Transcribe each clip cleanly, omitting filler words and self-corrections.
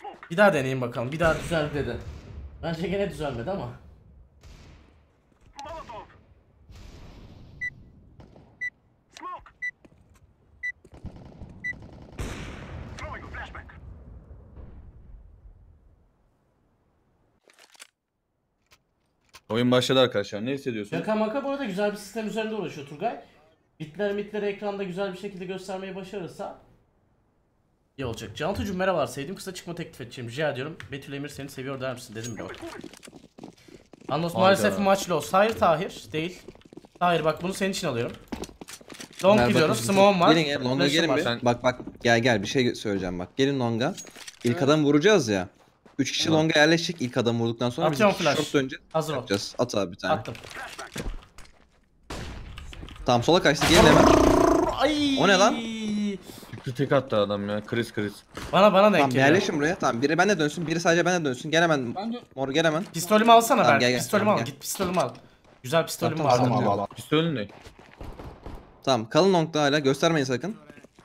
Bir daha deneyeyim bakalım. Bir daha düzeldi dedi. Bence gene düzelmedi ama. Oyun başladı arkadaşlar. Ne hissediyorsun? Şaka maka bu arada güzel bir sistem üzerinde uğraşıyor Turgay. Bitleri ekranda güzel bir şekilde göstermeyi başarırsa iyi olacak. Cantucuğum merhabalar, sevdiğim kısa çıkma teklif edeceğim. Rica ediyorum. Betül Emir seni seviyor der misin dedim bile bak. Anlos maalesef maç loss. Hayır Tahir değil. Tahir bak bunu senin için alıyorum. Long gidiyoruz. Smoke'um var. Gelin gel longa gelin bir. Bak gel bir şey söyleyeceğim bak. Gelin longa. İlk adam vuracağız ya. 3 kişi longa yerleşecek ilk adam vurduktan sonra biz atıyorum flash. short döneceğiz. Hazır ol. Yapacağız. At abi bir tane. Attım. Tamam sola kaçtı gelin hemen. Ay. O ne lan? Tek attı adam ya. Kriz. Bana denk Tamam geliyor. yerleşin buraya. Tamam biri bende dönsün, biri sadece bende dönsün. Gel hemen. Mor gel hemen. Pistolümü alsana Tamam, Berk. gel, Pistolümü tamam, al. gel. Git pistolümü al. Güzel pistolüm Tamam, var. tamam, al. Pistolün ne? Tamam kalın longda hala göstermeyin sakın.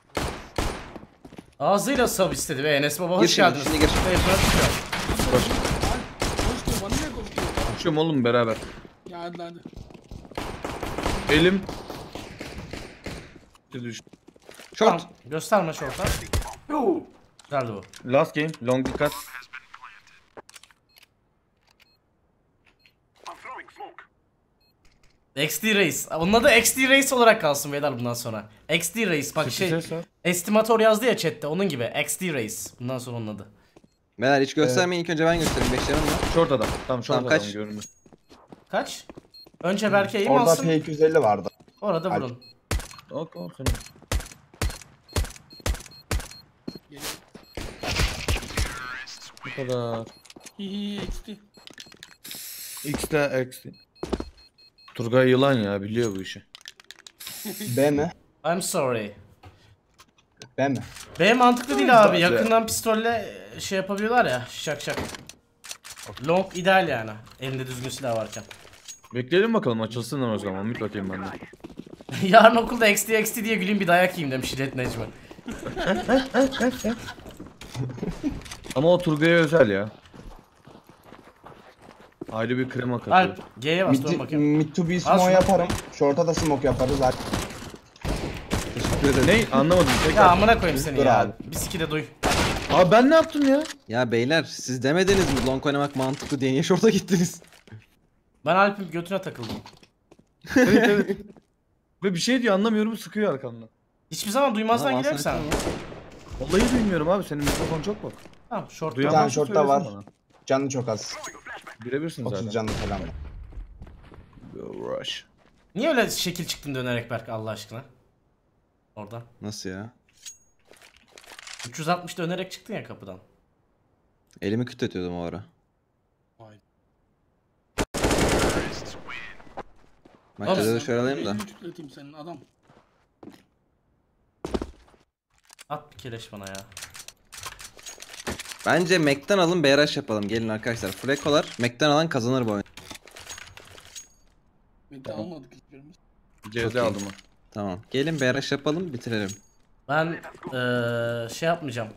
Ağzıyla sub istedi ve Enes Baba Gir hoş şimdi, geldiniz. şimdi gir. Telefon'a çıkıyor. Koştu bana ne koştu? Koşuyorum oğlum beraber. Ya hadi. Elim. Düştü. Short. Tamam. Gösterme şorta. Güzeldi bu. Last game. Long dikkat. XD Reis. Onun adı XD Reis olarak kalsın beyler bundan sonra. XD Reis bak Ses var. estimator yazdı ya chatte onun gibi. XD Reis. Bundan sonra onun adı. Beyler hiç göstermeyin ilk önce ben göstereyim. 5 canım var. Short adam. Tamam short Tamam, adam kaç? görünüyor. Kaç? Önce Berke eğim Orada alsın. P250 vardı. Orada Alp. vurun. Tamam senin. Bu kadar. İyi XT. X'de X. Turgay yılan ya biliyor bu işi. B mi? I'm sorry. B mi? B mantıklı değil abi. Yakından pistolle şey yapabiliyorlar ya. Şak şak. Long ideal yani. Elinde düzgün silah varken. Bekleyelim bakalım açılsınlar o zaman. Mid bakayım ben de. Yarın okulda XD diye güleyim bir dayak yiyeyim demiş Jet Necmi. Ama o Turgay'a özel ya. Ayrı bir krema katıyor. Alp G'ye bas dur bakayım. Mid to B Al smoke şunu. yaparım. Short'a da smoke yaparız. Alp. Ne? Anlamadım. Ya Tekrar. amına koyayım seni Dur ya. abi. Biski de duy. Abi ben ne yaptım ya? Ya beyler siz demediniz mi long oynamak mantıklı diye niye short'a gittiniz? Ben Alp'in götüne takıldım. Evet. Ve bir şey diyor anlamıyorum sıkıyor arkamdan. Hiçbir zaman duymazdan Lan gider misin sen? Vallahi bilmiyorum abi senin mikrofon çok bak. Tamam short Duyan Bir tane varsa short'ta var. söylesin bana. Canı çok az. Birebirsin 30 zaten. canlı falan. Rush. Niye öyle şekil çıktın dönerek Berk Allah aşkına? Oradan. Nasıl ya? 360 dönerek çıktın ya kapıdan. Elimi kütletiyordum o ara. Vay. Maçta da şöyle alayım da. Elini tükleteyim senin adam. At bir keleş bana ya. Bence Mac'ten alın BRH yapalım. Gelin arkadaşlar. Frekolar Mac'ten alan kazanır bu oyun. Bekle almadık hiçbirimiz. Ceza aldım o. Tamam. Gelin BRH yapalım bitirelim. Ben şey yapmayacağım.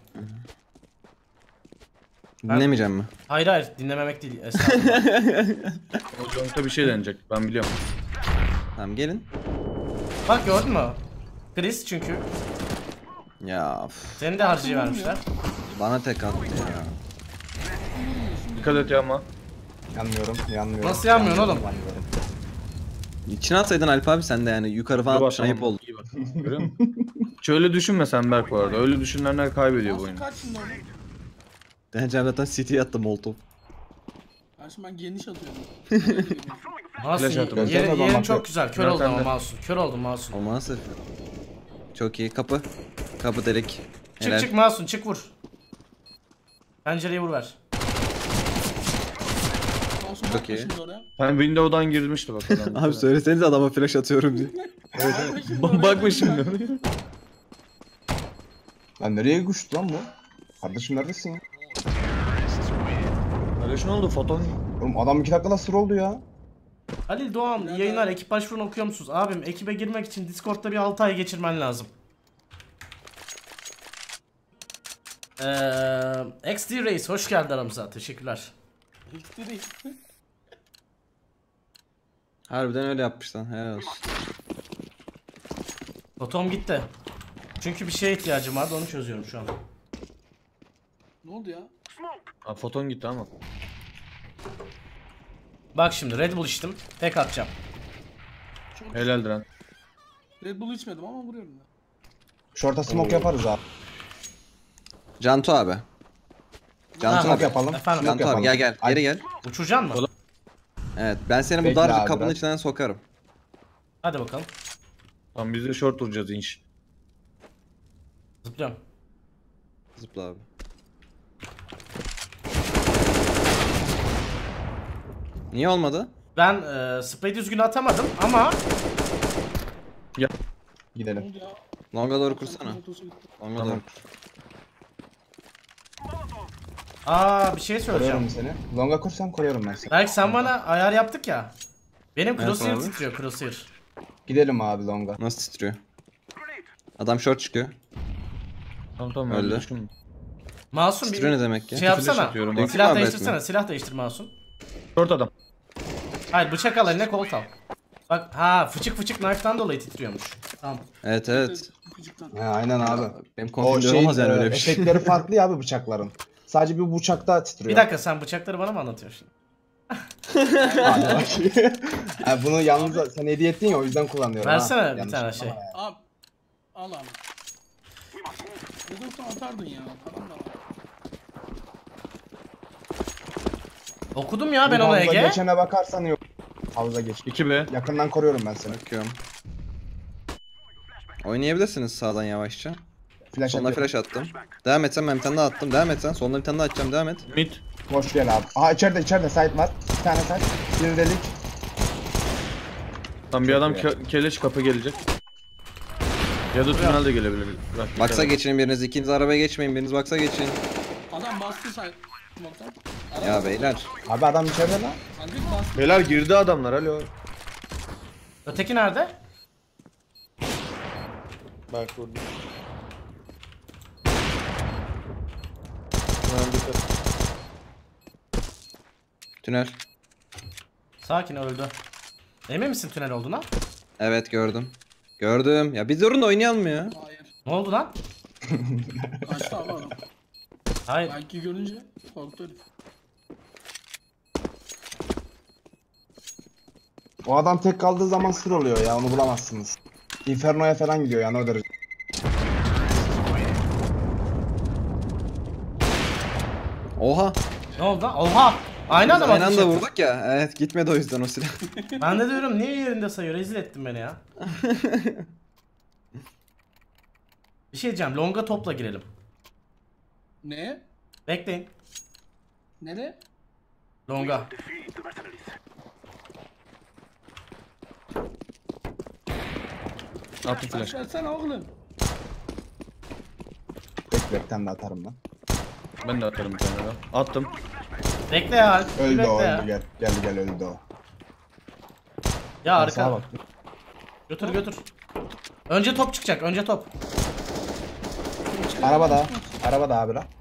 Dinlemeyeceğim mi? Hayır dinlememek değil. Estağfurullah. O Jonk'ta bir şey denecek ben biliyorum. Tamam gelin. Bak gördün mü? Chris çünkü. Ya Seni de harcı vermişler. bana tek attı ya. Dikkat et ya ama. Yanmıyorum. Nasıl yanmıyorsun oğlum? Yanmıyorum. İçine atsaydın Alp abi sen de yani yukarı falan atmışsın ayıp oldu. İyi bak. Görüyor musun? Şöyle düşünme sen Berk bu arada. Öyle düşünenler kaybediyor bu oyunu. Kaç şimdi oğlum? Deneyeceğim zaten City'ye attım Molotov. Karşı ben geniş atıyorum. Flash attım. Masum Gözlerine yerin bak. çok güzel. Kör Ben oldum ama sende. Masum. Kör oldum Masum. O nasıl? Çok iyi kapı. Kapı delik. Çık çık Masum çık vur. Pencereyi vur ver. Olsun Çok bakma iyi. şimdi oraya. Ben Windows'dan girmişti bak adam. Abi söyleseniz adama flash atıyorum diye. Bakma şimdi oraya. Bakma şimdi. Lan nereye kuştu lan bu? Kardeşim neredesin ya? Öyle ne oldu foton? Oğlum adam 2 dakikada sır oldu ya. Halil Doğan iyi yayınlar. Ekip başvurunu okuyor musunuz? Abim ekibe girmek için Discord'da bir 6 ay geçirmen lazım. XD Reis hoş geldin aramıza. Teşekkürler. Hiç değil. Harbiden öyle yapmış lan. Helal olsun. Fotom gitti. Çünkü bir şeye ihtiyacım vardı, onu çözüyorum şu an. Ne oldu ya? Ha, foton gitti ama. Bak şimdi Red Bull içtim. Tek atacağım. Çok Helaldir lan. Red Bull içmedim ama vuruyorum ben. Short'a smoke yaparız abi. Cantu abi. Cantu Ha, abi. Smoke yapalım. Efendim? Cantu Smoke abi yapalım. gel geri gel. Uçuracaksın mı? Oğlum. Evet ben seni bu Bekle darcık abi kapının biraz. içinden sokarım. Hadi bakalım. Tamam biz de short vuracağız inş. Zıplıyorum. Zıpla abi. Niye olmadı? Ben sprey düzgün atamadım ama Ne Gidelim. oldu ya? Longa doğru kursana. Motosu gitti. Longa Tamam. doğru kur. bir şey söyleyeceğim. Koruyorum seni. Longa kursam koruyorum ben seni. Belki sen bana ayar yaptık ya. Benim Evet crosshair abi. titriyor, crosshair. Gidelim abi longa. Nasıl titriyor? Adam short çıkıyor. Tamam Öyle. öyle düşün. Masum bir Titriyor ne demek ya? şey yapsana. Flash atıyorum bak. Silah Abi değiştirsene, etme. silah değiştir Masum. Short adam. Hayır, bıçak al eline, kolt al. Bak fıçık fıçık knife'dan dolayı titriyormuş. Tamam. Evet evet. Küçükten. He aynen abi. Benim O kontrolüm şey olmaz yani öyle bir şey. efektleri farklı ya abi bıçakların. Sadece bir bıçakta titriyor. Bir dakika, sen bıçakları bana mı anlatıyorsun şimdi? Hadi bak. Ha, bunu yalnız sen hediye ettin ya o yüzden kullanıyorum. Versene ha. bir Yanlış tane anlama şey. ya. Abi. Al abi. Ne olsa atardın ya. Param da var. Okudum ya ben Bu onu havuza Ege. geçene bakarsan yok. Havuza geç. 2B. Yakından koruyorum ben seni. Bakıyorum. Oynayabilirsiniz sağdan yavaşça. Flash Sonuna atıyorum. flash attım. Devam etsen ben bir tane daha attım. Devam etsen. Sonuna bir tane daha atacağım. Devam et. Mid. Boş gel abi. Aha içeride site var. Bir tane site. Bir delik. Tam bir adam Çok keleş kapı gelecek. Ya da tünel de gelebilir. Bak, Baksa dikkat et. geçin biriniz. İkiniz arabaya geçmeyin. Biriniz baksa geçin. Adam bastı say. Smoke'tan. Ya beyler. Abi adam içeride lan. Hadi bastı. Beyler girdi adamlar alo. Öteki nerede? Bak vurdu. Tamam dikkat. Tünel. Sakin, öldü. Emin misin tünel olduğuna? Evet gördüm. Gördüm. Ya bir durun da oynayalım ya. Hayır. Ne oldu lan? Kaçtı abi adam. Hayır. Belki görünce korktu herif. O adam tek kaldığı zaman sır oluyor ya onu bulamazsınız. Inferno'ya falan gidiyor yani o derece. Oha. Ne oldu lan? Oha! Aynı adam Aynı ateş anda etti. vurduk ya. Evet gitmedi o yüzden o silah. Ben de diyorum niye yerinde sayıyor? Rezil ettin beni ya. Bir şey diyeceğim. Longa topla girelim. Ne? Bekleyin. Nere? Longa. Attım flash. Flash versene oğlum. Bekle bir tane de atarım lan. Ben de atarım bir tane daha. Attım. Bekle ya. bir Öldü bekle o ya. öldü gel. Gel öldü o. Ya Sağa arka. bak. Götür. Önce top çıkacak. Önce top. Arabada abi lan.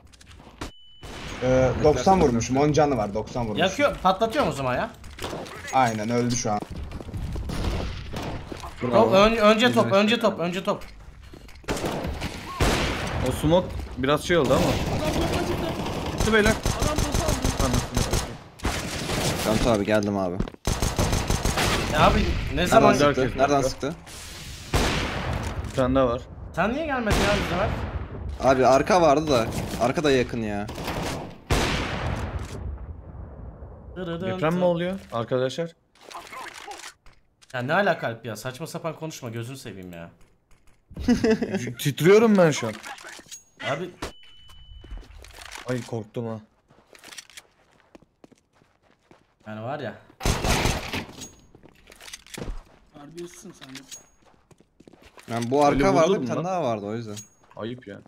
90 vurmuşum 10 canı var 90 vurmuşum. Yakıyor. Patlatıyorum o zaman ya. Aynen öldü şu an. Top, önce top. O smoke biraz şey oldu ama. Adam bomba çıktı. Gitti beyler. Adam bosa aldı. Anasını satayım. Cantu abi geldim abi. Ya abi ne zaman... Nereden Sıktı. sıktı? Nereden sıktı? Bir tane daha var. Sen niye gelmedin ya bu sefer? Abi arka vardı da. Arka da yakın ya. Deprem mi oluyor arkadaşlar? Ya ne alaka Alp ya? Saçma sapan konuşma, gözünü seveyim ya. Titriyorum ben şu an. Abi Ay korktum ha. yani var ya. Harbiyesizsin sen de. Yani bu Öyle arka vardı vurdum bir tane lan. daha vardı o yüzden. Ayıp ya.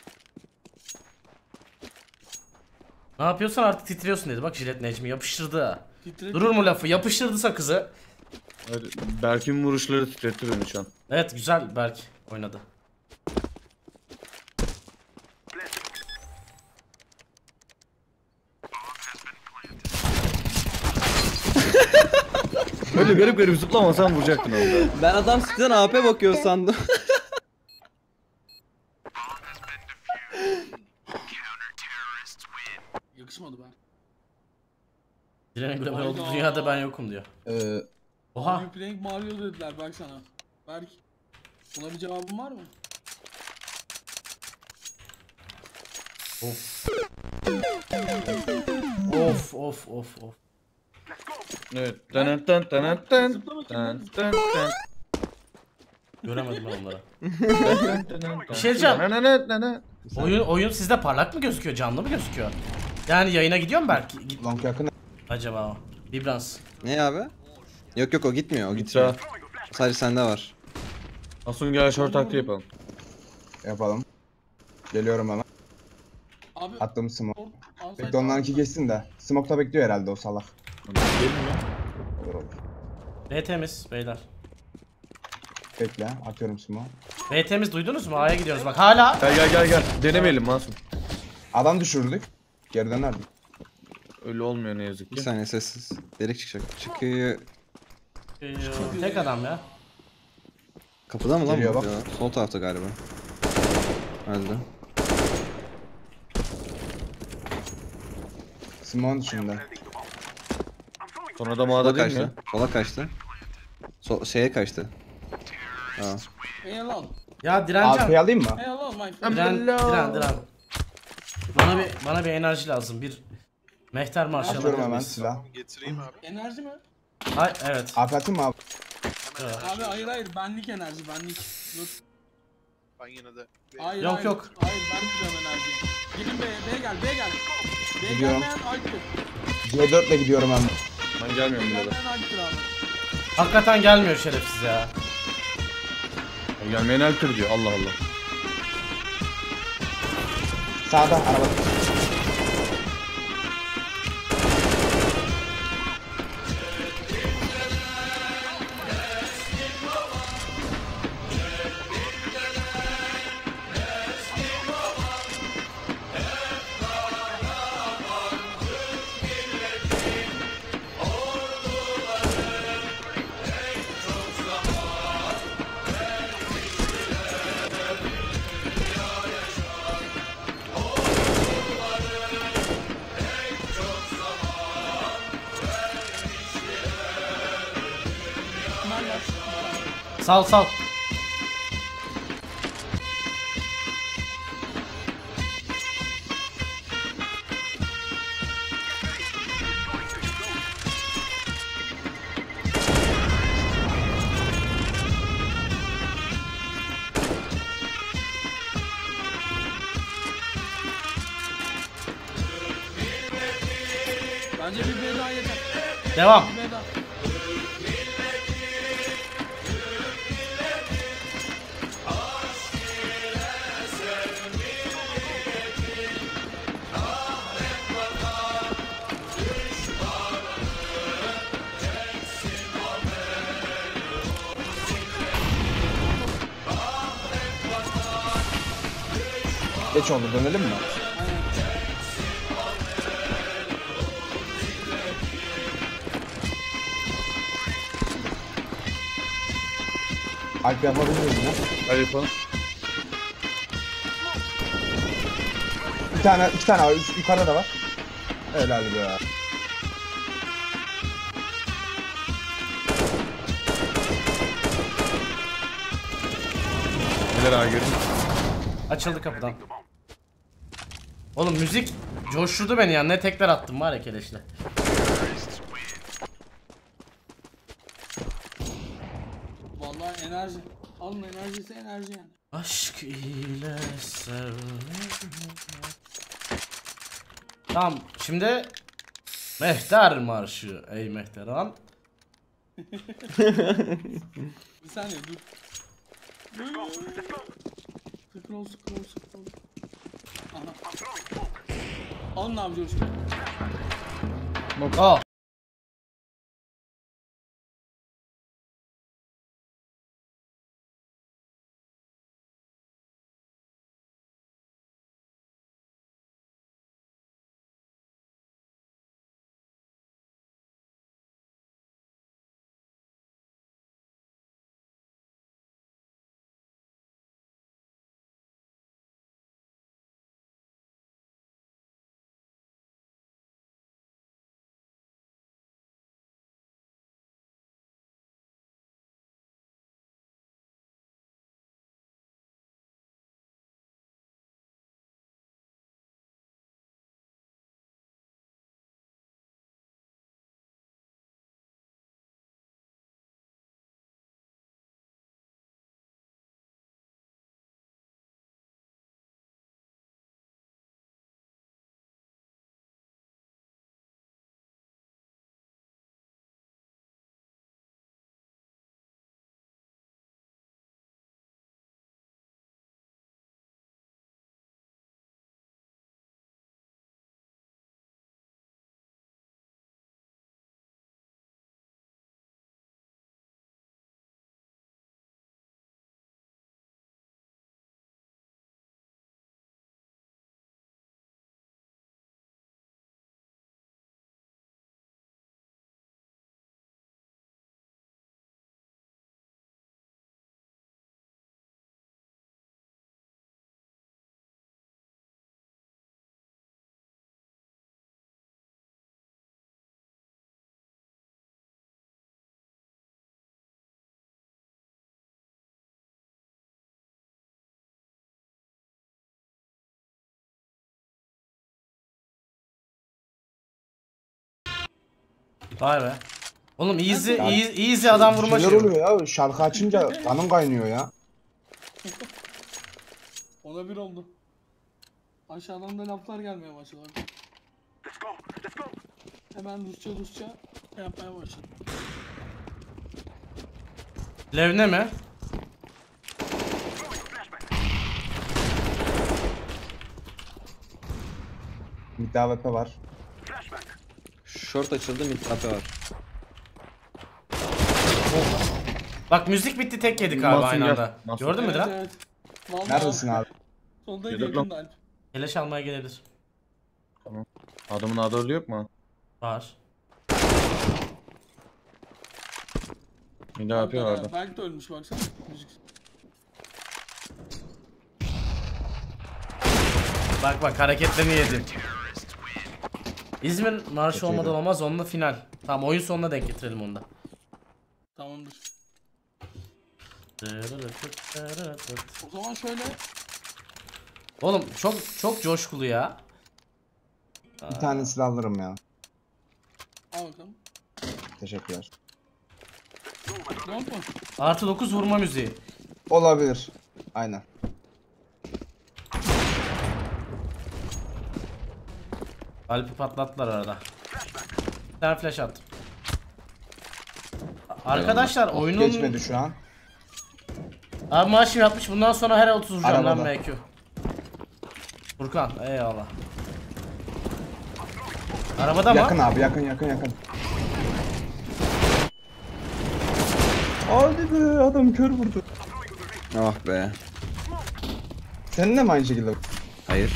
Ne yapıyorsan artık titriyorsun dedi. Bak Jilet Necmi yapıştırdı ha. Titre. Durur mu lafı? Yapıştırdı sakızı. Evet, Berk'in vuruşları titretti beni şu an. Evet güzel Berk oynadı. Öyle garip garip zıplamasan vuracaktın orada. Ben adam sizden AP bakıyor sandım. Yakışmadı ben. Direnin global olduğu Hayda. dünyada ben yokum diyor. Oha. Are you playing Mario dediler bak sana. Berk. Buna bir cevabın var mı? Of. Of of of of. Evet. Tan tan tan tan tan tan tan. Göremedim ben onları. Bir şey diyeceğim. Oyun sizde parlak mı gözüküyor, canlı mı gözüküyor? Yani yayına gidiyor mu belki? Long yakın. Acaba o. Vibrans. Ne abi? Yok yok o gitmiyor o gitmiyor. Mitra. Sadece sende var. Asun gel short taktiği yapalım. Yapalım. Geliyorum hemen. Abi Attım smoke. outside Bekle onlarınki geçsin de. Smoke'ta bekliyor herhalde o salak. Olur olur. B temiz beyler. Bekle atıyorum smoke. B temiz duydunuz mu? A'ya gidiyoruz bak hala. Gel. Denemeyelim Masum. Adam düşürdük. Geri dönerdik. Öyle olmuyor ne yazık Bir ki. saniye sessiz. Delik çıkacak. Çıkıyor. Tek adam ya. Kapıda mı lan Geliyor bu? bak. Ya, sol tarafta galiba. Öldü. Smoke'un dışında. Sonra da Sola mağda değil mi? kaçtı. Sola kaçtı. Şeye kaçtı. Aa. Hey lan. Ya direncan. AP'yi alayım mı? Hey lan my friend. Diren. Bana bir enerji lazım. Bir mehter marşı Atıyorum alabilir hemen miyiz? silah. Enerji mi? Ay evet. AP atayım mı abi? Abi hayır benlik enerji benlik. Dur. Ben yine de Hayır Yok, hayır. yok. Hayır ben tutuyorum enerjiyi. Gelin B'ye gel B'ye gel. B'ye Gidiyorum. gelmeyen Aykut. C4 ile gidiyorum hemen. Ben gelmiyorum bile de. Gelmeyen Aykut abi. Hakikaten gelmiyor şerefsiz ya. Gelmeyen el tür diyor. Allah Allah. Sağda araba. Sal. Bence bir B daha yeter. Devam. Bir B daha. Geç oldu dönelim mi? Alp yapabilir miyiz yine? Hadi yapalım. İki tane var. Yukarıda da var. Helal be. Neler ağa girdim. Açıldı kapıdan. Oğlum müzik coşturdu beni ya. Ne tekler attım var ya keleşle. Vallahi enerji. Alın enerjisi enerji yani. Aşk ile sevmek. Tamam şimdi Mehter marşı ey Mehteran. Bir saniye dur. Scroll. Aha. Alın abi coşku. Oh. Vay be. Oğlum easy, Ya, easy adam vurma Şeyler şey. oluyor ya. Şarkı açınca kanım kaynıyor ya. Ona bir oldu. Aşağıdan da laflar gelmeye başladı. Hemen Rusça yapmaya başladı. Levne mi? Bir daha VP var. Short açıldı, mid AP var. Bak müzik bitti tek yedik abi Masum aynı gel, anda. Masum. Gördün mü Evet, Diren? evet. Vallahi Neredesin abi? Solda Yedim yakında Alp. Keleş almaya gelebilir. Adamın adörlü yok mu? Var. Bir de AP vardı. Belki de ölmüş baksana. Müzik. Bak bak hareketlerini yedim. İzmir marşı Kötüydü. olmadan olmaz, onunla final. Tamam, oyun sonuna denk getirelim onu da. Tamamdır. O zaman şöyle. Oğlum çok coşkulu ya. Bir tane silah alırım ya. Al bakalım. Teşekkürler. Don't mu? Artı 9 vurma müziği. Olabilir. Aynen. Alp'i patlattılar arada. Bir tane flash attım. Arkadaşlar oyunun... Geçmedi şu an. Abi maaşım yapmış, bundan sonra her 30 vuracağım lan Arabada. MQ. Furkan eyvallah. Arabada Yakın mı? abi, yakın. Hadi be, adam kör vurdu. Ah be. Senin de mi aynı şekilde? Hayır.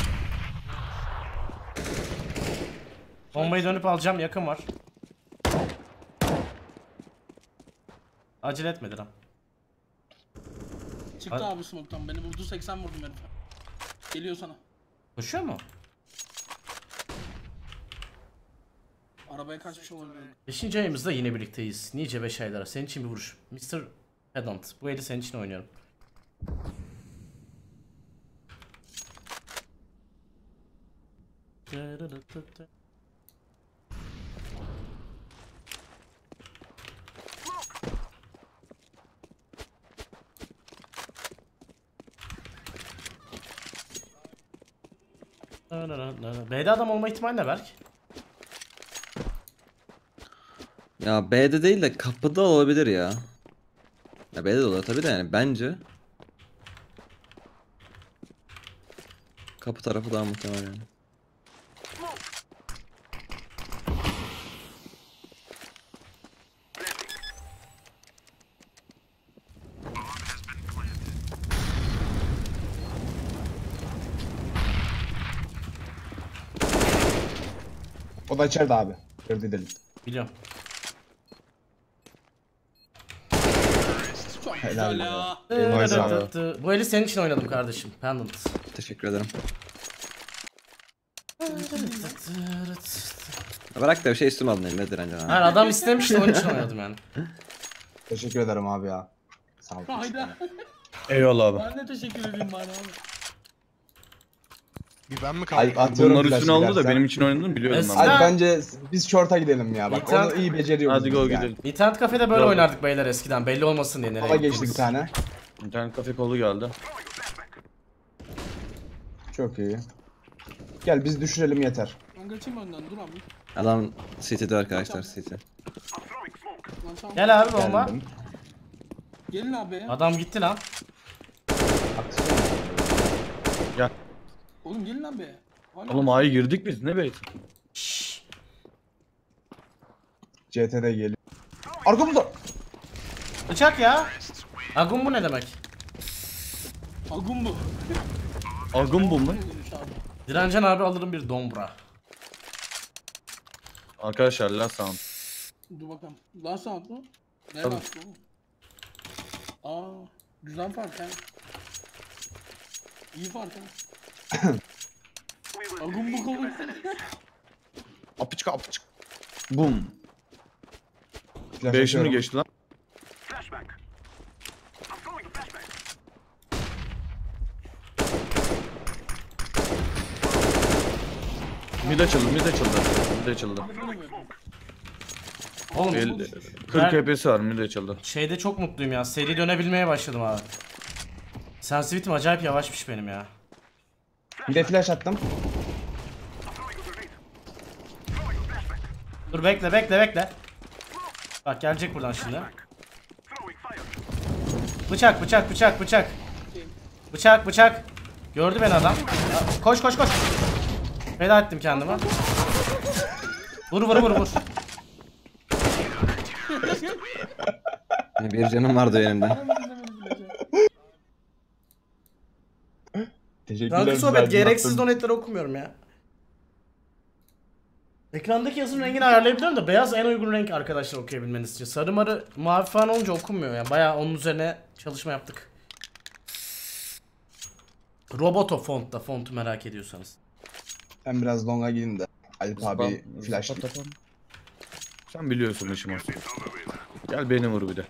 Bombayı dönüp alacağım, yakın var. Acele etmedi lan. Çıktı Hadi. abi smoke'tan. Beni vurdu 80 vurdum herife. Geliyor sana. Koşuyor mu? Arabaya kaçmış olabilir. 5. ayımızda yine birlikteyiz. Nice 5 aylara. Senin için bir vuruş. Mr. Pedant. Bu eli senin için oynuyorum. B'de adam olma ihtimali ne Berk? Ya B'de değil de kapıda olabilir ya. Ya B'de de olur tabii de yani bence. Kapı tarafı daha muhtemel yani. O da içeride abi. Gördü dedim. Biliyorum. Çok Helal güzel be. ya. Nice abi. Bu eli senin için oynadım kardeşim. Pendant. Teşekkür ederim. Bırak da bir şey üstüme alın eline direncan abi. Hayır, adam istemişti, onun için oynadım yani. Teşekkür ederim abi ya. Sağ ol. Hayda. Eyvallah abi. Ben de teşekkür edeyim bana abi. Bir ben mi Ay, kaldım? atıyorum Bunlar flash üstüne aldı da gidersen. benim için oynadığını biliyordum ben. Eskiden- Ay bence biz short'a gidelim ya. Bak İnternet- onu iyi beceriyoruz. Hadi biz go yani. gidelim. İnternet kafede böyle Yok. oynardık beyler eskiden. Belli olmasın diye nereye Sola geçti gittiğimiz. bir tane. İnternet kafe kolu geldi. Çok iyi. Gel biz düşürelim yeter. Ben kaçayım önden dur abi. Adam City'de arkadaşlar City. Lan tamam. Gel abi bomba. Geldim. Gelin abi ya. Adam gitti lan. Gel. Oğlum gelin abi. Hala Oğlum A'ya girdik biz ne beyt? Şşş. CT'de geliyor. Arkamızda. Bıçak ya. Agun bu ne demek? Agun bu. Agun bu mu? Olmuş abi. Direncan abi alırım bir dombra. Arkadaşlar last sound. Dur bakalım. Last round mu? Ne Tabii. last bu? Aa, güzel fark ha. İyi fark ha. Agun bu kolu. Apıçık apıçık. Boom. Flash 5'ini atıyorum. geçti lan. Mid açıldı, mid açıldı. Mid açıldı. Oğlum 40 HP'si var mid açıldı. şeyde çok mutluyum ya. Seri dönebilmeye başladım abi. Sensitivity'm acayip yavaşmış benim ya. Bir de flash attım. Dur bekle. Bak gelecek buradan şimdi. Bıçak. Bıçak. Gördü beni adam. Koş. Feda ettim kendime. Vur. Bir canım vardı elimde. Teşekkürler. Rankı güzel sohbet bir gereksiz attın. donetleri okumuyorum ya. Ekrandaki yazının rengini ayarlayabiliyorum da beyaz en uygun renk arkadaşlar okuyabilmeniz için. Sarı marı mavi falan olunca okunmuyor ya. Bayağı onun üzerine çalışma yaptık. Roboto fontta fontu merak ediyorsanız. Ben biraz longa gideyim de. Alp abi flash. Sen biliyorsun işim aslında. Gel beni vur bir de.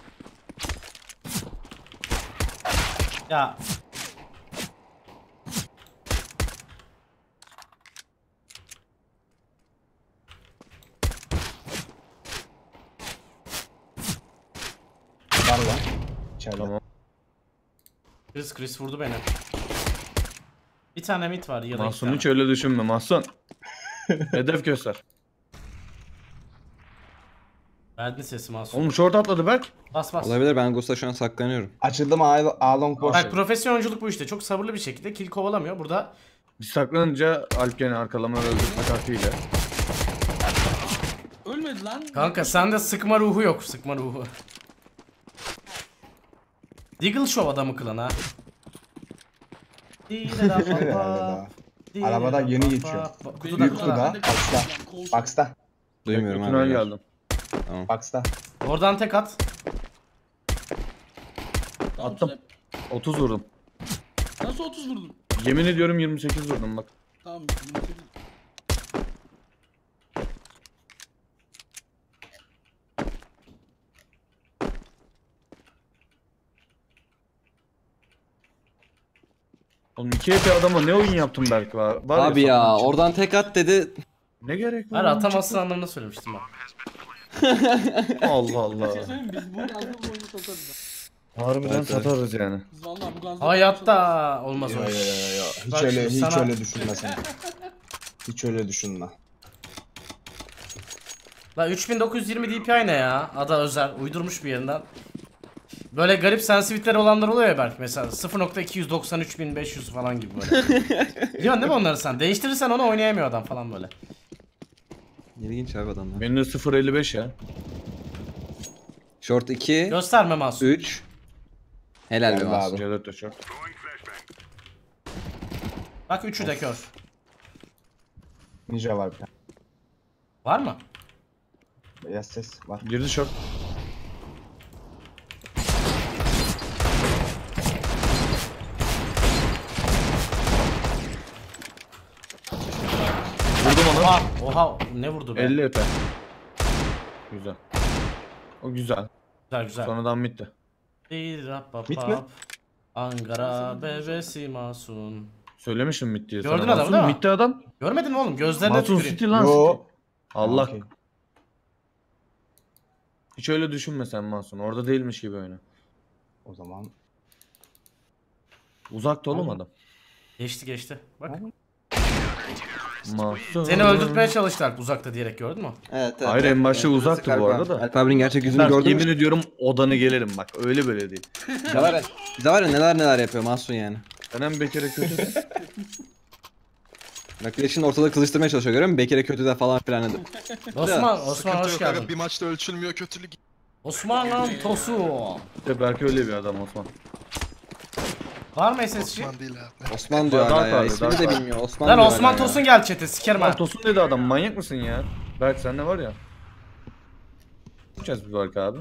Ya Var lan. İçeride. Tamam. Chris vurdu beni. Bir tane mit var ya da iki Mahsun tane. hiç öyle düşünme Mahsun. Hedef göster. Verdin sesi Masum. Oğlum short atladı Berk. Bas. Olabilir, ben Ghost'a şu an saklanıyorum. Açıldım A long boş. Bak profesyonelcilik bu işte. Çok sabırlı bir şekilde kill kovalamıyor. Burada Biz saklanınca Alp gene arkalama ve öldürme taktiğiyle. Ölmedi lan. kanka sende sıkma ruhu yok. Sıkma ruhu. Deagle Show adamı kılan ha. Arabada yeni geçiyor. Kutuda. Kutuda. Box'ta. Duymuyorum Tünel abi. geldim. Box'ta. Oradan tek at. Attım. 30 vurdum. Nasıl 30 vurdun? Yemin ediyorum 28 vurdum bak. Tamam. Oğlum 2 HP adama ne oyun yaptım Berk var Abi ya sana için. oradan tek at dedi. Ne gerek var? Hayır oğlum? atamazsın anlamında söylemiştim ben. Allah Allah. Bir şey söyleyeyim mi? Biz bu gazlı bu oyunu satarız. Harbiden Evet, evet. satarız yani. Biz vallahi bu gazlı Hayatta olmaz Yo, o yo, iş. yo, yo. Hiç Bak öyle şimdi hiç sana- öyle düşünme sen. Hiç öyle düşünme. La 3920 DPI ne ya? Ada özel uydurmuş bir yerinden. Böyle garip sensitiviteleri olanlar oluyor ya belki mesela 0.293.500 falan gibi böyle. Biliyorsun değil mi onları sen? Değiştirirsen onu oynayamıyor adam falan böyle. İlginç abi adamlar. Benim de 0.55 ya. Short 2, Gösterme Masum. 3. Helal be Geldi Mahsun. abi. C4 de short. Bak üçü de kör. Ninja var bir tane. Var mı? Beyaz ses var. Girdi short. Vurdum onu. Oha ne vurdu be? 50 EP. Güzel. O güzel. Güzel. Sonradan bitti. Bit mi? Ankara bebesi Masum. Söylemişim bit diye. Gördün sana. adamı Mahsun değil mi? bitti adam. Görmedin mi oğlum? Gözlerine Mahsun tüküreyim. City lan Yo. City. Allah. Okey. Hiç öyle düşünme sen Mahsun. Orada değilmiş gibi oyna. O zaman Uzakta oğlum adam. Geçti. Bak. Mahsun. Seni öldürtmeye çalıştılar uzakta diyerek gördün mü? Evet, evet. Hayır, en başta Evet, uzaktı Alp bu abi. arada da. Alp abinin gerçek yüzünü Berk, gördün yemin mü? ediyorum odanı gelirim bak. Öyle böyle değil. Bize var ya neler yapıyor Mahsun yani. Ben hem Bekir'e kötü de. Bak şimdi ortada kızıştırmaya çalışıyor, görüyor musun? Bekir'e kötü de falan filan dedim. Osman Sıkıntı hoş yok aga, geldin. bir maçta ölçülmüyor kötülük. Osman lan Tosu. İşte Berk öyle bir adam Osman. Var mı SSC? Osman değil abi. Osman diyor hala Dark ya. abi, İsmini Dark de abi. bilmiyor. Osman Lan diyor Osman hala ya. Tosun gel chat'e sikerim ha. Lan Tosun dedi adam, manyak mısın ya? Berk sen ne var ya? Yapacağız bir Berk abi.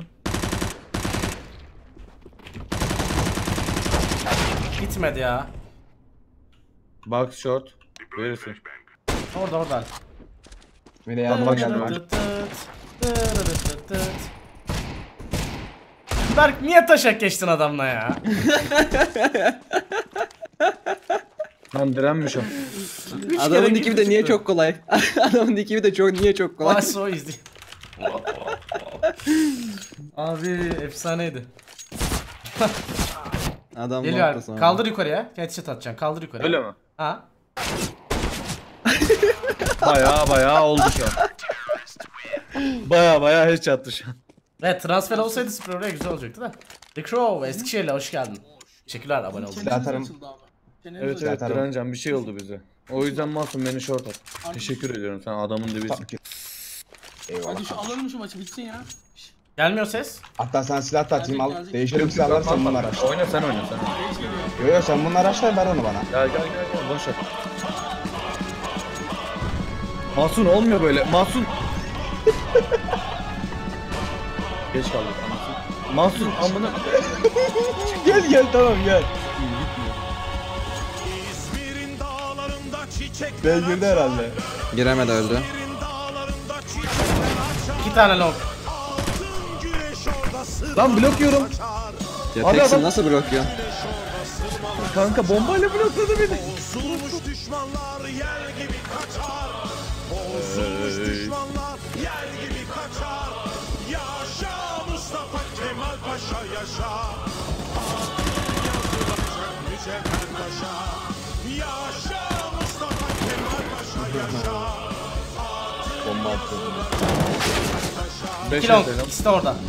Gitmedi ya. Box short. Verirsin. Orada. beni yanıma bak geldi. şimdi. Berk niye taşak geçtin adamla ya? Lan direnmiş o. Adamın kere dikibi de niye çıktı. çok kolay? Adamın dikibi de niye çok kolay? Vay so easy. Abi efsaneydi. Adam Geliyor abi. noktası var. Kaldır yukarıya. Headshot atacaksın. Kaldır yukarıya. Öyle mi? Ha. Baya oldu şu an. Baya headshot'tı şu an. Evet, transfer olsaydı Spor oraya güzel olacaktı da. The Crow Eskişehir'le hoş geldin. Teşekkürler abone olduğunuz için. Çeneniz Atarım. açıldı abi. Çeneniz Evet açıldı. evet Atarım. Direncan bir şey oldu bize. O yüzden Masum beni short at. Teşekkür ediyorum, sen adamın dibisin. Tabii ki. Eyvallah. Hadi şu alalım şu maçı bitsin ya. Gelmiyor ses. Hatta sana silah da atayım al. Gelecek. Değişelim silahları sen bunları araçla. Oyna sen. Geç geliyor. Yo sen bunları araçla ver onu bana. Gel boş ver. Masum olmuyor böyle. Masum. Geç kaldık anasın. Masum amına. Gel tamam gel. İzmir'in dağlarında çiçekler Ben girdi herhalde. Giremedi öldü. İzmir'in dağlarında çiçekler açar. 2 tane long. Altın güneş orada sırmalar Lan blok yiyorum. açar. Ya Abi teksin adam- nasıl blokluyorsun? Güneş orada sırmalar Kanka bombayla blokladı beni. bozulmuş düşmanlar yer gibi kaçar. Bozulmuş düşmanlar yer gibi kaçar. Yaşa Mustafa Kemal Paşa yaşa. Yazılacak mücevher taşa. Yaşa Mustafa Kemal Paşa yaşa. Bomba atıyor. 5 2 long. İkisi de orada.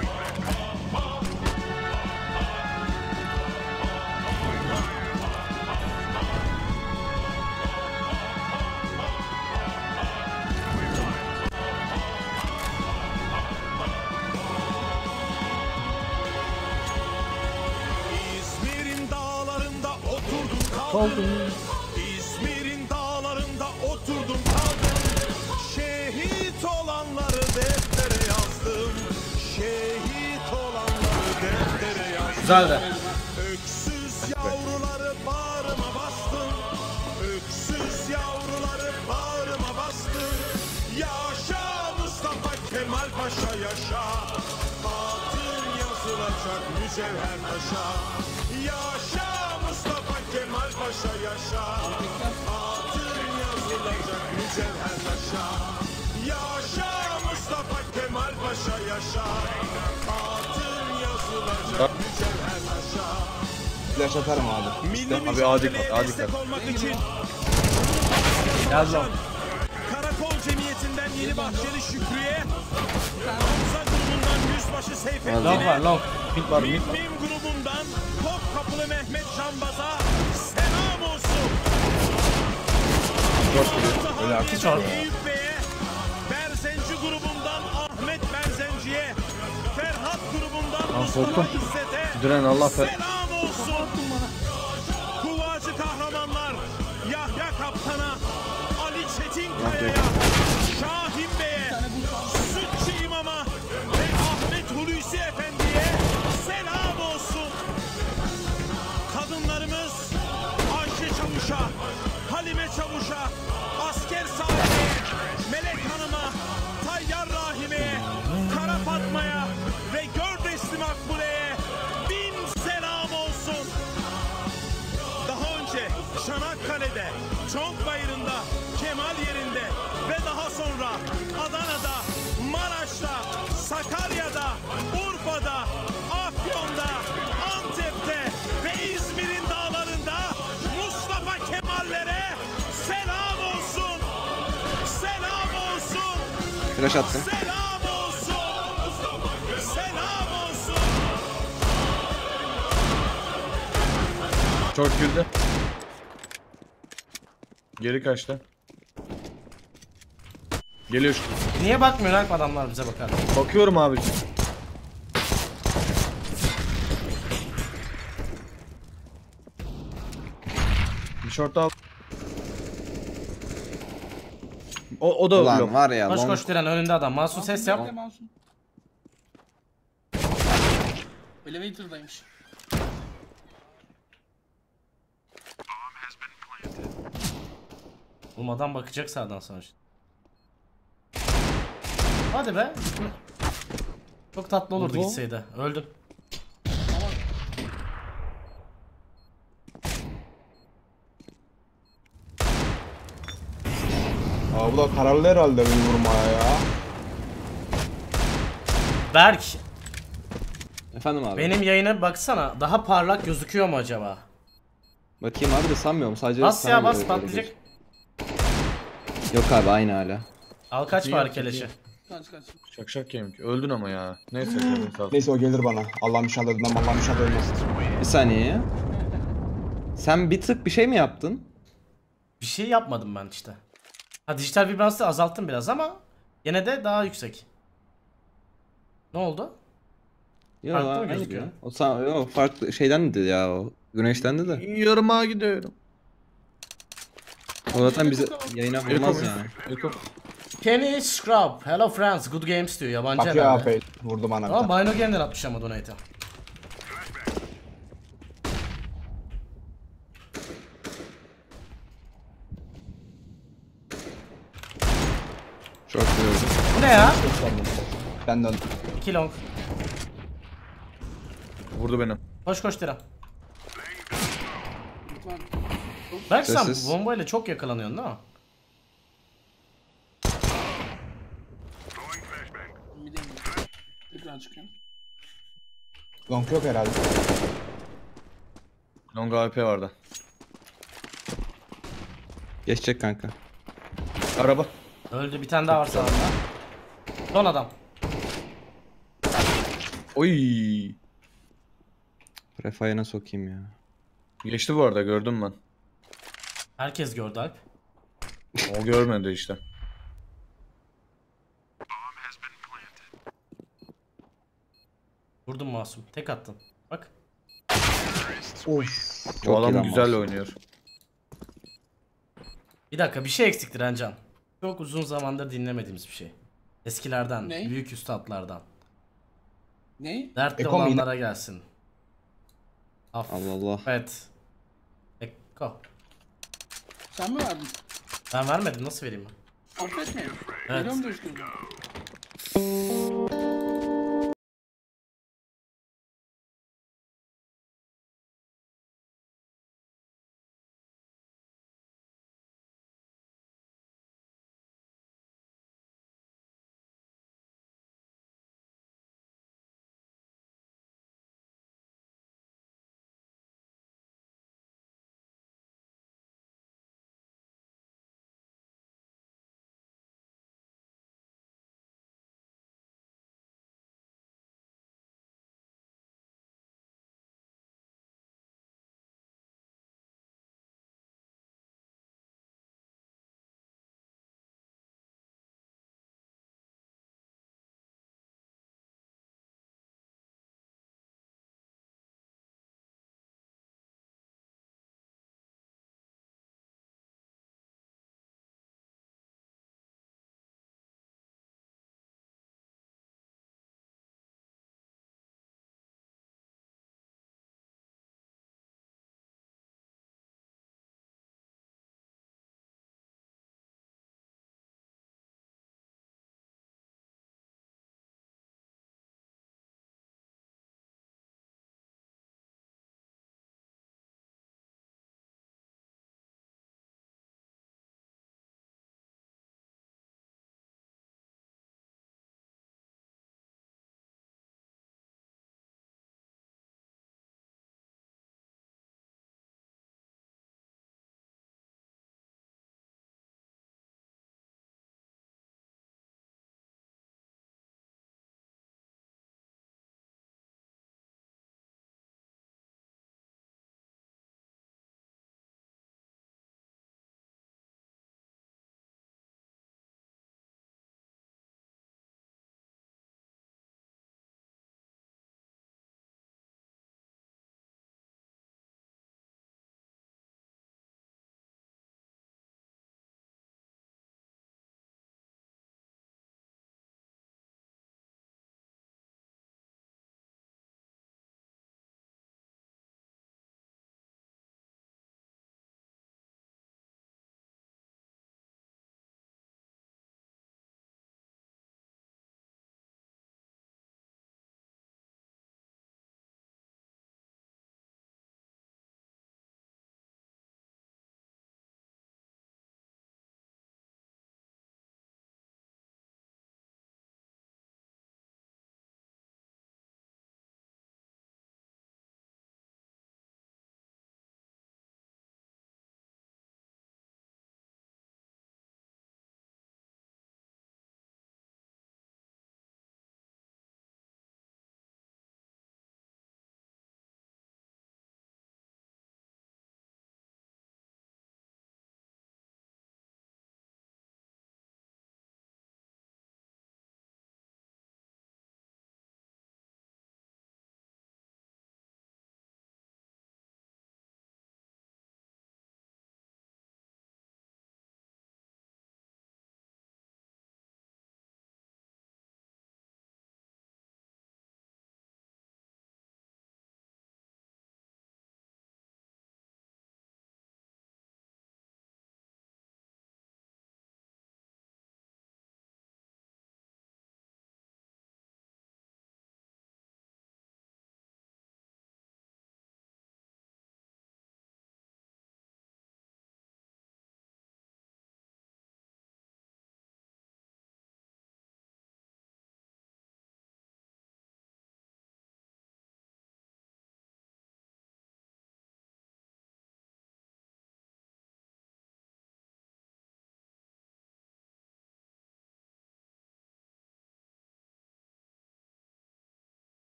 İzmir'in dağlarında oturdum kaldım. İzmir'in dağlarında oturdum kaldım. Şehit olanları deftere yazdım. Şehit olanları deftere yazdım. Güzel de. Öksüz yavruları bağrıma bastım. Öksüz yavruları bağrıma bastım. Yaşa Mustafa Kemal Paşa yaşa. Altın yazılacak mücevher taşa. Yaşa Mustafa Kemal Paşa yaşa. Altın yazılacak mücevher taşa. Yaşa Mustafa Kemal Paşa yaşa. Altın yazılacak mücevher taşa. Flash atarım abi. Milli Abi mücadeleye adi kat, adi destek kat. olmak için Gel long. Karakol Cemiyeti'nden Yeni Bahçeli Şükrü'ye, Hamza grubundan Yüzbaşı Long Seyfettin'e, var long. Mid var mid. Mim grubundan Topkapılı Mehmet Şambaz'a selam olsun. Öyle Hiç orada. Eyüp Bey'e, Berzenci grubundan Ahmet Berzenci'ye, Ferhat grubundan Mustafa korktum. İzzet'e Diren Allah selam olsun. Kuvacı kahramanlar Yahya Kaptan'a, Ali Çetinkaya'ya, Şahin Bey'e, Sütçü İmam'a ve Ahmet Hulusi Efendi'ye selam olsun. Kadınlarımız Ayşe Çavuş'a, Halime Çavuş'a, Asker Sahibe'ye, Melek Hanım'a, Tayyar Rahime'ye, Kara Fatma'ya ve Gördesli Makbule'ye bin selam olsun. Daha önce Çanakkale'de, Çonkbayırı'nda, Kemal yerinde ve daha sonra Adana'da, Maraş'ta, Sakarya'da, Urfa'da, Afyon'da, Antep'te ve İzmir'in dağlarında Mustafa Kemal'lere selam olsun. Selam olsun. Flash attı. Selam olsun. Selam olsun. Short girdi. Geri kaçtı. Geliyor şu. Niye bakmıyor Alp, adamlar bize bakar. Bakıyorum abi. Bir short al. O da Ulan yok. var ya. Koş long- koş Diren, önünde adam. Masum ses yap. Bekle Masum. Elevator'daymış. Oğlum adam bakacak sağdan sonra işte. Hadi be. Çok tatlı olurdu Bu- gitseydi. Öldüm. Abi bu da kararlı herhalde beni vurmaya ya. Berk, Efendim abi. benim yayına baksana. Daha parlak gözüküyor mu acaba? Bakayım abi de sanmıyorum. Sadece Bas sana ya göre bas öyle patlayacak. gözüküyor. Yok abi aynı hala. Al kaç İyi bari yaptın, keleşi. iyi. Kaç. Şak şak kemik. Öldün ama ya. Neyse canım sağ ol. Neyse o gelir bana. Allah'ım inşallah ölmem. Allah'ım inşallah ölmez. Bir saniye ya. Sen bir tık bir şey mi yaptın? Bir şey yapmadım ben işte. Ha dijital vibransı azalttım biraz ama yine de daha yüksek. Ne oldu? Yok Farklı mı aynı gözüküyor? ya. O farklı şeydendi ya o. Güneştendi de. Yoruma gidiyorum. O zaten bize yayına vurmaz yani. Eko. Kenny Scrub. Hello friends. Good games diyor. Yabancı Bakıyor herhalde. abi. Vurdu bana bir Ama tane. Bino Gamer atmış ama donate'e. Çok gördüm. Bu ne ya? Ben döndüm. 2 long. Vurdu beni. Koş koş Tira. Lütfen. Berk sen Sessiz. bombayla çok yakalanıyorsun değil mi? Midem. Tekrar çıkıyorum. Long yok herhalde. Long AWP vardı. Geçecek kanka. Araba. Öldü, bir tane daha var sağında. Son adam. Oy. Refayına sokayım ya. Geçti bu arada gördüm ben. Herkes gördü Alp. O görmedi işte. Vurdun Masum. Tek attın. Bak. Of. Çok Bu adam iyi lan güzel Masum. oynuyor. Bir dakika, bir şey eksiktir Encan. Çok uzun zamandır dinlemediğimiz bir şey. Eskilerden, Ne? büyük üstadlardan. Ne? Dertli Eko mu yine? olanlara gelsin. Allah Allah. Evet. Eko. Sen mi verdin? Ben vermedim, nasıl vereyim ben? Affet mi? Evet. Veriyorum da üstüne.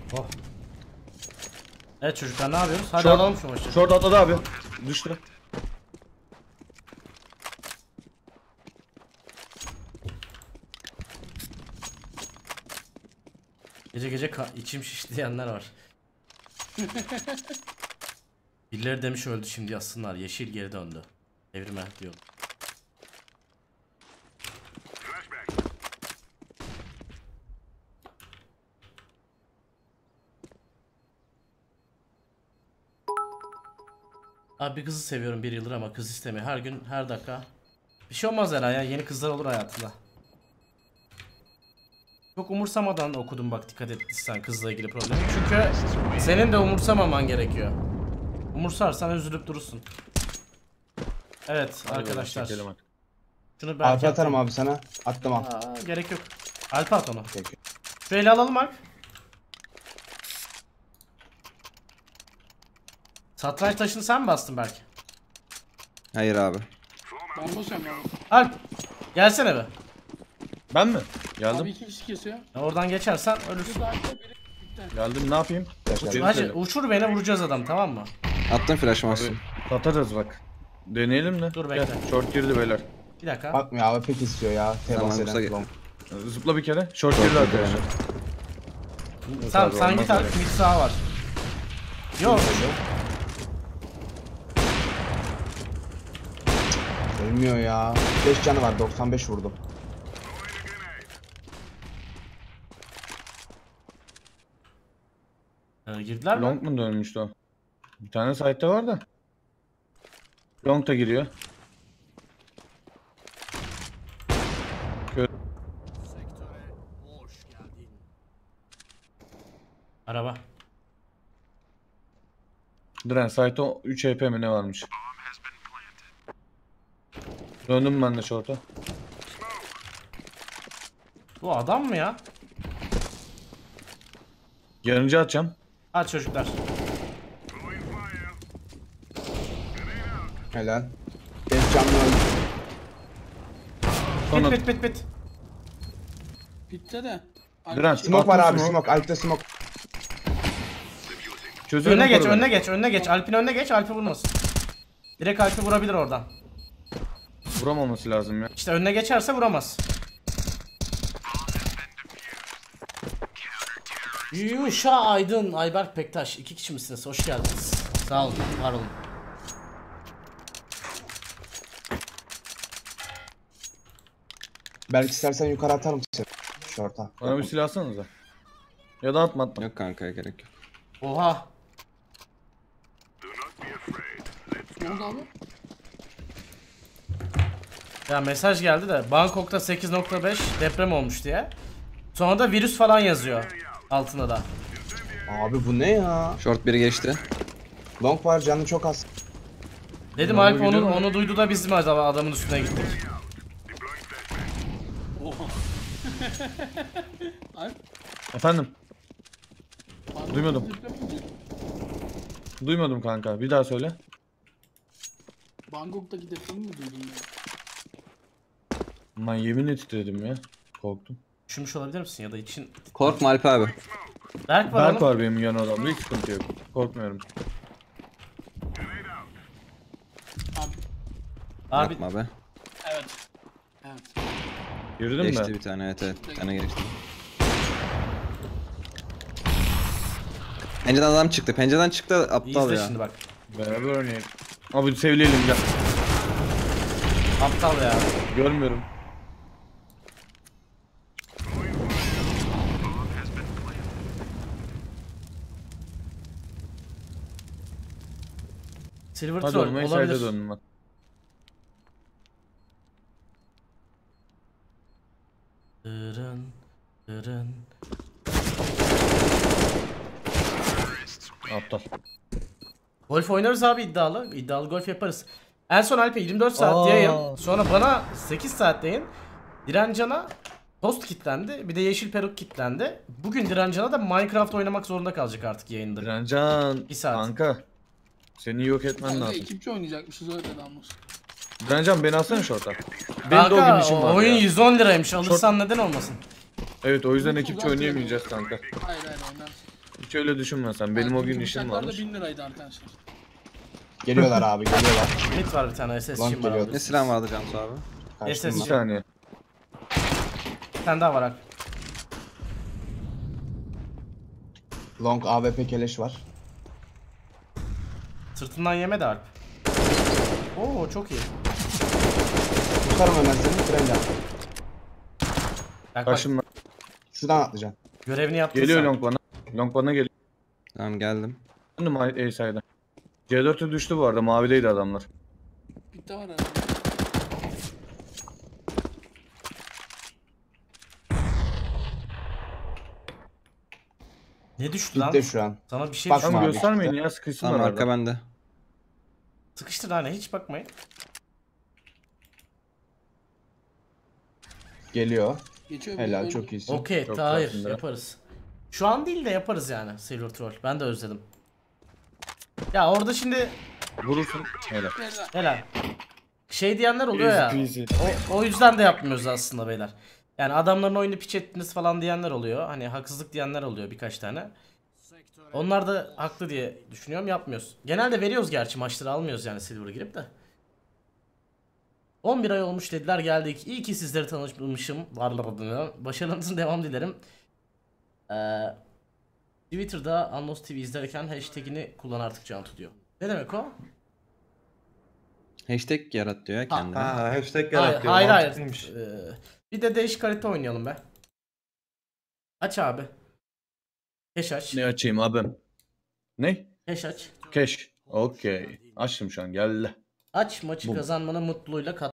Oh. Evet çocuklar ne yapıyoruz? Hadi Short. alalım şu maçı. Short atladı abi. Düştü. Gece gece içim şiş diyenler var. Birileri demiş öldü şimdi yazsınlar. Yeşil geri döndü. Evrime diyor. Abi bir kızı seviyorum 1 yıldır ama kız istemiyor. Her gün her dakika. Bir şey olmaz herhalde ya. Yeni kızlar olur hayatında. Çok umursamadan okudum bak dikkat etsen kızla ilgili problemi. Çünkü senin de umursamaman gerekiyor. Umursarsan üzülüp durursun. Evet arkadaşlar. Çekelim hadi. Şunu ben Alp atarım abi sana. Attım al. gerek yok. Alp at onu. Peki. Şu eli alalım Alp. Satranç taşını sen mi bastın belki? Hayır abi. Ben boşum ya. Alp gelsene be. Ben mi? Abi Geldim. 2 kişi kesiyor. Oradan geçersen ölürsün. Bir dakika biri bitti. Geldim ne yapayım? Arkadaşlar, Hacı uçur beni vuracağız adam tamam mı? Attım flash Abi, masum. satarız bak. Deneyelim de. Dur Gel, bekle. short girdi beyler. Bir dakika. Bakmıyor abi pek istiyor ya. Tamam, Temas Musa eden. gel. Long. Zıpla bir kere. Short girdi arkadaşlar. Tamam abi, sen olmaz git Alp öyle. mid sağ var. Yok. Ölmüyor ya. 5 canı var 95 vurdum. Girdiler mi? Long mu dönmüştü o? Bir tane site'de var da. Long da giriyor. Araba. Dren site'de 3 HP mi ne varmış? Döndüm ben de short'a. Bu adam mı ya? Yarınca atacağım. Hadi çocuklar. Helal. 5 canlı öldü. Sonra Bit. Bitti de. Diren, Smoke var attım abi smoke. smoke. Alp'te smoke. Çözüyorum Önüne geç, koru beni. önüne geç. Alp'in önüne geç, Alp'i vurmasın. Direkt Alp'i vurabilir oradan. Vuramaması lazım ya. İşte önüne geçerse vuramaz. Yuşa Aydın, Ayberk Bektaş. 2 kişi misiniz? Hoş geldiniz. Sağ olun, var olun. Belki istersen yukarı atarım seni. Şorta. Bana bir silah atsanıza. Ya da atma. Yok kanka gerek yok. Oha. Ne oldu abi? Ya mesaj geldi de Bangkok'ta 8.5 deprem olmuş diye. Sonra da virüs falan yazıyor altına da. Abi bu ne ya? Short biri geçti. Long var canı çok az. Dedim Ne Alp oldu, onu, biliyor onu duydu da biz mi acaba adamın üstüne gittik. Oha. Alp. Efendim. Bangkok'ta Duymadım. deprem olacak. Duymadım kanka. Bir daha söyle. Bangkok'taki depremi mi duydun ya? Ben yeminle titredim ya. Korktum. Üşümüş olabilir misin ya da için... Korkma Alp abi. Berk var Berk oğlum. var benim yan odamda. Hiç sıkıntı yok. Korkmuyorum. Abi. Abi Yapma be. Evet. Evet. Girdim Geçti de. bir tane evet. Bir tane geçti. Pencereden adam çıktı. Pencereden çıktı aptal izle ya. şimdi bak. Beraber oynayalım. Abi sevleyelim gel. Aptal ya. Görmüyorum. Silver Hadi Troll olmayı sayda olabilir. döndüm ben. Dırın, dırın. Aptal. Golf oynarız abi iddialı. İddialı golf yaparız. En son Alp'e 24 saat Aa. yayın. Sonra bana 8 saat yayın. Direncan'a tost kitlendi. Bir de yeşil peruk kitlendi. Bugün Direncan'a da Minecraft oynamak zorunda kalacak artık yayında. Direncan. Bir saat. Kanka. Seni yok etmen Kanka lazım. ekipçi oynayacakmışız öyle de almış. Direncan beni alsana short'a. Benim de o gün Kanka işim var oyun ya. 110 liraymış. Alırsan neden olmasın? Evet o yüzden ekipçi Uzak oynayamayacağız kanka. Hayır oynarsın. Hiç öyle düşünme sen. Benim o gün işim Bıçaklar da varmış. 1000 liraydı arkadaşlar. Geliyorlar abi geliyorlar. Mid var bir tane SS Long için var geliyor. abi. Ne silah vardı Cansu abi? Kaçtım SS Bir ben. saniye. Bir tane daha var abi. Long AWP keleş var. Sırtından yeme de Alp. Oo çok iyi. Tutarım hemen seni. Frenle. Bak, Karşımda. Şuradan atlayacaksın. görevini yaptın Geliyor sen. long bana. Long bana geliyor. Tamam geldim. Döndüm A-side'a. C4'e düştü bu arada. Mavideydi adamlar. Bitti var herhalde. Ne düştü lan? Gitti şu an. Sana bir şey Bak- düştü. Tamam abi, göstermeyin işte. ya. Sıkışsınlar Tamam arada. arka bende. Sıkıştır hani hiç bakmayın. Geliyor. Geçiyor. Helal öldü. çok iyisin. Okey Çok hayır güzel şimdi. yaparız. Şu an değil de yaparız yani Silver Troll. Ben de özledim. Ya orada şimdi Vurursun. Helal. Helal. helal. Şey diyenler oluyor ya. Easy. O yüzden de yapmıyoruz aslında beyler. Yani adamların oyunu piç ettiniz falan diyenler oluyor. Hani haksızlık diyenler oluyor birkaç tane. Onlar da haklı diye düşünüyorum yapmıyoruz. Genelde veriyoruz gerçi maçları almıyoruz yani Silver'a girip de. 11 ay olmuş dediler geldik. İyi ki sizleri tanışmışım. Başarınızın devam dilerim. Twitter'da Anlos TV izlerken hashtagini kullan artık Cantu diyor. Ne demek o? Hashtag yarat diyor ya kendine. Ha hashtag Hayır yaratıyor. hayır. Mantıklıymış. Bir de değişik harita oynayalım be. Aç abi. Cash aç. Ne açayım abim? Ne? Cash aç. Cash. Okey. Açtım şu an. Gel. Aç maçı Bu. kazanmanın mutluluğuyla kat.